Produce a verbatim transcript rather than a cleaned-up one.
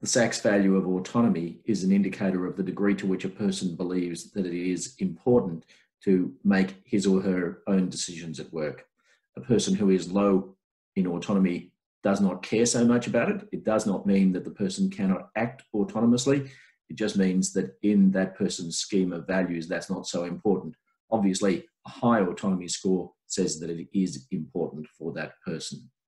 The SACS value of autonomy is an indicator of the degree to which a person believes that it is important to make his or her own decisions at work. A person who is low in autonomy does not care so much about it. It does not mean that the person cannot act autonomously. It just means that in that person's scheme of values, that's not so important. Obviously, a high autonomy score says that it is important for that person.